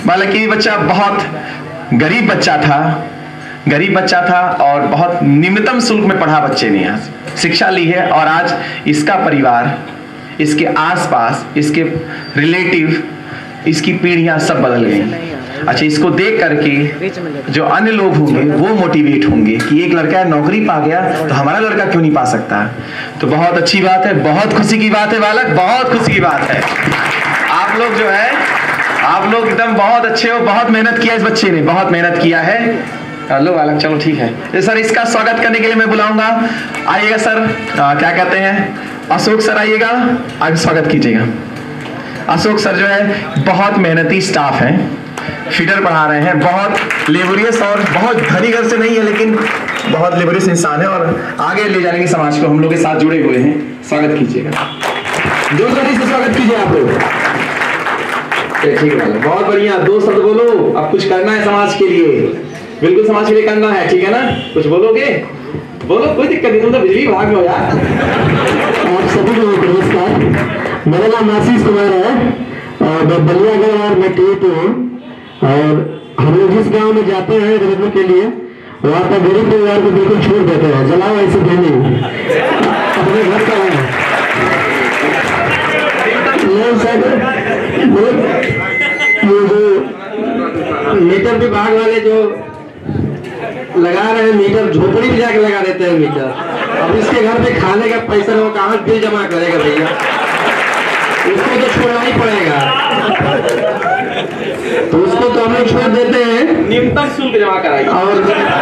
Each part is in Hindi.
हालांकि ये बच्चा बहुत गरीब बच्चा था और बहुत निम्नतम शुल्क में पढ़ा बच्चे ने यहाँ शिक्षा ली है, और आज इसका परिवार, इसके आसपास, इसके रिलेटिव, इसकी पीढ़ियां सब बदल गई। अच्छा, इसको देख करके जो अन्य लोग होंगे वो मोटिवेट होंगे कि एक लड़का नौकरी पा गया तो हमारा लड़का क्यों नहीं पा सकता। तो बहुत अच्छी बात है, बहुत खुशी की बात है बालक, बहुत खुशी की बात है। आप लोग जो है, आप लोग एकदम बहुत अच्छे हो, बहुत मेहनत किया, इस बच्चे ने बहुत मेहनत किया है। लो बालक, चलो ठीक है। तो सर, इसका स्वागत करने के लिए मैं बुलाऊंगा, आइएगा सर, क्या कहते हैं, अशोक सर आइएगा, आगे स्वागत कीजिएगा। अशोक सर जो है बहुत मेहनती स्टाफ है, फीडर पढ़ा रहे हैं, बहुत लेबोरियस और बहुत धनी घर से नहीं है, लेकिन बहुत लेबोरियस इंसान है और आगे ले जाने की समाज को हम लोग के साथ जुड़े हुए हैं। स्वागत कीजिएगा, जोरदारी से स्वागत कीजिए आप लोग। ठीक है, बहुत बढ़िया। दो शब्द बोलो, अब कुछ करना है समाज के लिए, बिल्कुल समाज के लिए करना है, ठीक है ना? कुछ बोलोगे? बोलो, कोई दिक्कत नहीं, तुम तो बिजली विभाग में हो यार। आप सभी को नमस्कार, मेरा नाम आशीष कुमार है और मैं बलिया गढ़वाल में टीट हूँ। और हम लोग जिस गांव में जाते हैं खरीदने के लिए, वहाँ पर गरीब परिवार को बिल्कुल छोड़ देते हैं, जलाओ ऐसे देने अपने घर का है। ये जो मीटर विभाग वाले जो लगा रहे हैं मीटर, झोपड़ी भी जाके लगा देते हैं मीटर। अब इसके घर पे खाने का पैसा वो कहाँ बिल जमा करेगा भैया, उसको तो छोड़ना ही पड़ेगा। तो उसको तो हम लोग छोड़ देते हैं, न्यूनतम शुल्क जमा कराइए और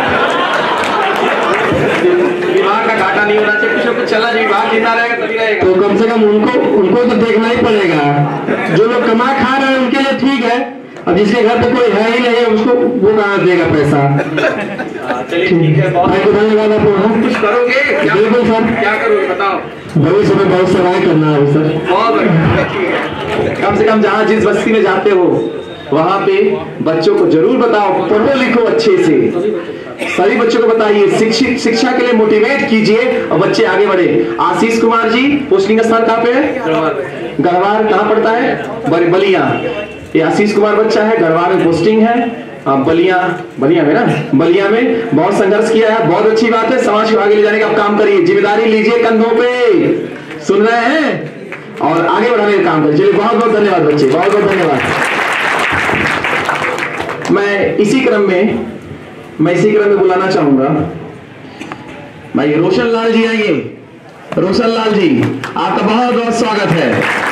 विभाग का घाटा नहीं होना चाहिए, कुछ चला जाए, विभाग जिंदा रहेगा तभी रहेगा। तो कम से कम उनको तो देखना ही पड़ेगा। जो लोग कमा खा रहे हैं उनके लिए ठीक है, अब जिसके घर पे कोई है ही नहीं, उसको वो कहाँ देगा पैसा। चलिए ठीक है, बहुत धन्यवाद आपको। कुछ करोगे? बिल्कुल सर, क्या करोगे बताओ? भविष्य में बहुत सेवाएं करना है सर। बहुत कम से कम जहाँ जिस बस्ती में जाते हो वहाँ पे बच्चों को जरूर बताओ, पढ़ो लिखो अच्छे से, सभी बच्चों को बताइए, शिक्षा के लिए मोटिवेट कीजिए और बच्चे आगे बढ़े। आशीष कुमार जी, पोस्टिंग स्थान कहाँ पे है? गढ़वाल। कहाँ पड़ता है? बलिया। ये आशीष कुमार बच्चा है, गढ़वाल में पोस्टिंग है। बलिया में ना, बलिया में बहुत संघर्ष किया है, बहुत अच्छी बात है। समाज को आगे ले जाने का काम करिए, जिम्मेदारी लीजिए कंधों पे, सुन रहे हैं, और आगे बढ़ाने का काम करिए। चलिए, बहुत बहुत धन्यवाद बच्चे, बहुत बहुत धन्यवाद। मैं इसी क्रम में बुलाना चाहूंगा भाई रोशन लाल जी, आइए। रोशन लाल जी, आपका बहुत बहुत स्वागत है।